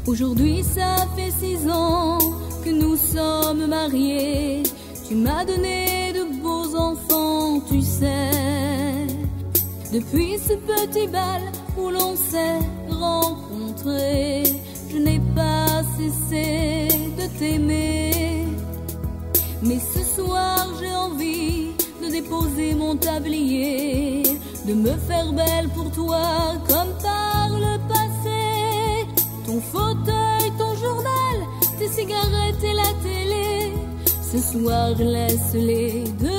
Aujourd'hui ça fait 6 ans que nous sommes mariés. Tu m'as donné de beaux enfants, tu sais. Depuis ce petit bal où l'on s'est rencontrés, je n'ai pas cessé de t'aimer. Mais ce soir j'ai envie de déposer mon tablier, de me faire belle pour toi comme par le passé. Ton fauteuil, ton journal, tes cigarettes et la télé, ce soir laisse-les de